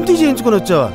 Duty చేయించుకొని వచ్చావా?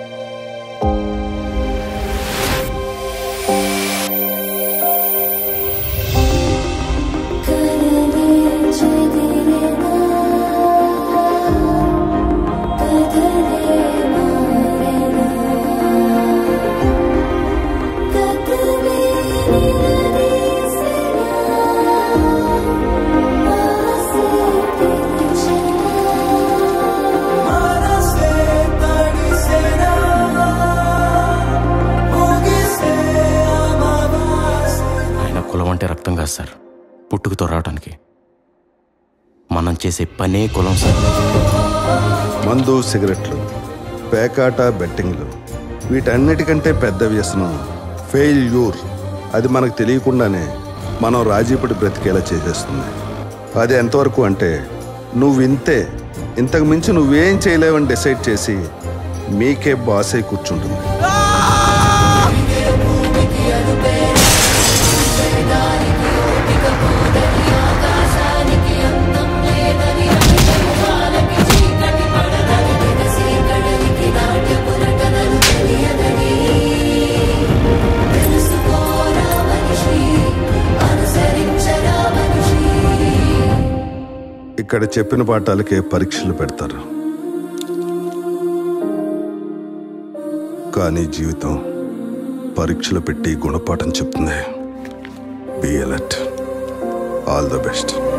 కులం అంటే రక్తం కాదు సార్, పుట్టుకతో రావడానికి. మనం చేసే పనే కులం సార్. మందు, సిగరెట్లు, పేకాట, బెట్టింగ్లు, వీటన్నిటికంటే పెద్ద వ్యసనం ఫెయిల్యూర్. అది మనకు తెలియకుండానే మనం రాజీపడి బ్రతికేలా చేసేస్తుంది. అది ఎంతవరకు అంటే నువ్వు ఇంతే, ఇంతకు మించి నువ్వేం చేయలేవని డిసైడ్ చేసి మీకే బాస్ అయి కూర్చుంటుంది. ఇక్కడ చెప్పిన పాఠాలకే పరీక్షలు పెడతారు, కానీ జీవితం పరీక్షలు పెట్టి గుణపాఠం చెప్తుంది. Be alert. All the best.